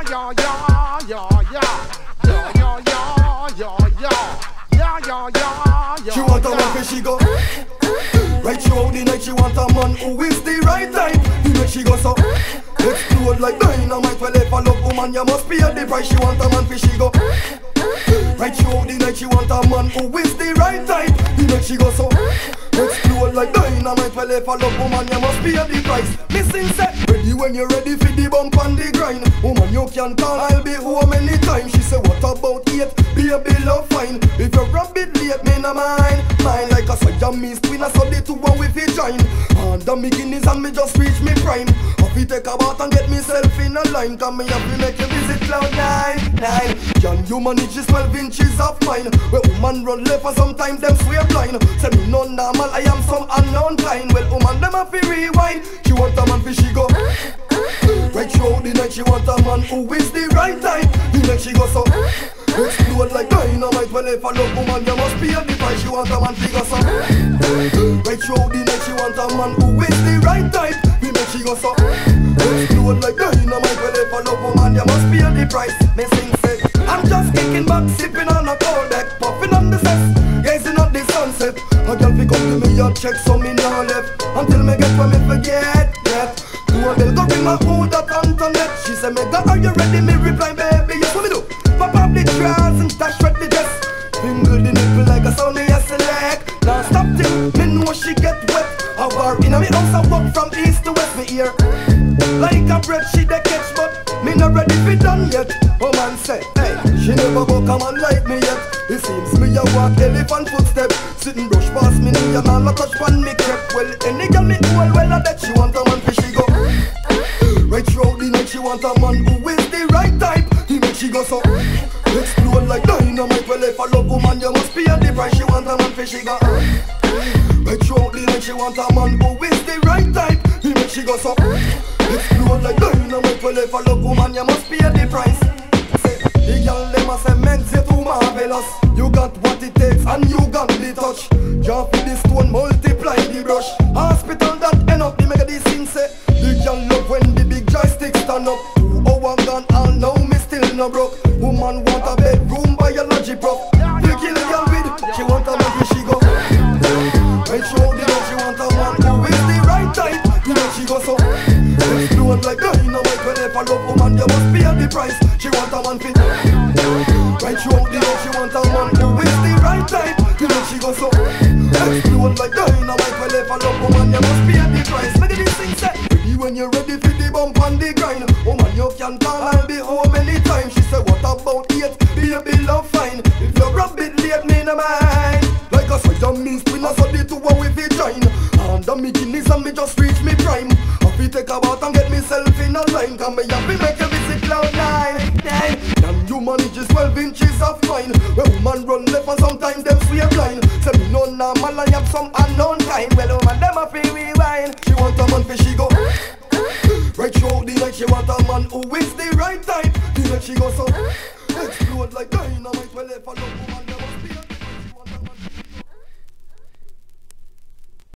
yeah, yeah, yeah, yeah. Yeah, yeah, yeah, yeah, yeah. Yeah, yeah, yeah, yeah. She want a man, she go. Right throughout the night, she want a man who is the right type. The night she go so explode like dynamite. Well, if I love woman, you must pay the price. She want a man, she go. Right throughout the night, she want a man who is the right type. The night she go so explode like dynamite. Well, if I love woman, you must pay the price. Missing set, ready when you're ready for the bump and the grind. Woman, you can call, I'll be home anytime. She say, what about 8? Baby, love fine. If you're a bit late, me no mind. Mine like a Siamese twin, I saw the two one with it join. Under me guineas and me just reach me prime. Happy take a bath and get myself in a line. Come me up, me make you visit cloud 9. Can you manage this 12 inches of mine? Where woman run left and sometimes them swear blind. Say me no normal, I am some unknown kind. Well, woman them a fi rewind. She want a man fi she go. Right throughout the night, she want a man who is the right type. The night she go so explode like dynamite. Well, if I love woman, you must pay the price. She want a man fi go so right throughout the night, she want a man who is the right type. The night she go so explode like dynamite. Well, if I love woman, you must pay the price. Me sing say, I'm just kicking back, sipping on a cold deck, puffing on the cess, gazing at the sunset. A girl fi come to me and check, so me now left until me get where me forget. To a girl go ring my hood at Antoinette. She say, Mega, are you ready? Me reply, baby, yes, what me do? Pop up the drawers and dash right the dress. Finger the nipple like a sound me a select. Now stop till me know she get wet. I war in a me house, I walk from east to west. Me ear like a bread she dey catch, but me not ready for done yet. Oh man say, hey, she never go come on like me yet. It seems me a walk elephant footstep. Sitting brush past me knee and all a touch pan me crepe. Well, any girl me hold well I bet she want a man for she go. Right throughout the night she want a man who is the right type. The night she go so explode like dynamite. Well, if I love woman you must pay the price. She want a man for she go. Right throughout the night she want a man who is the right type. The night she go so explode like dynamite. Well, if I love woman you must pay the price. The girl dem a say men's you too marvelous. You got what it takes and you got the touch. Jump with the stone, multiply the brush. Hospital that end up the mega this thing say. The girl love when the big joystick stand up. 2 hours gone all now me still no broke. Woman want a bedroom biology prof. The kill the girl with, she want a man where she go. Right show the girl she want a man who is the right type. The way she go so explode like dynamite. Well, if I love woman you must pay the price. She want a man fit. Right throughout the night she want a man who is the right type. You know she go so explode like dynamite. Well, if I love woman you must pay the price. Make this thing say, ready when you're ready for the bump and the grind. Woman you can call, I'll be home anytime. She say, what about 8? Baby love fine. If you're a bit late, me no mind. Like a Siamese twin, I saw the two one with it join. Under me guineas and me just reach me prime. Happy take a bath and get myself in a line. Come me happy make you visit cloud 9. Can you manage this 12 inches of mine? Where woman run left and sometimes them swear blind. Say me no normal, I have some unknown kind. Well, woman them a free rewind. She want a man for she go. Right throughout the night she want a man who is the right type. The night she go so explode like dynamite. Well, if I love woman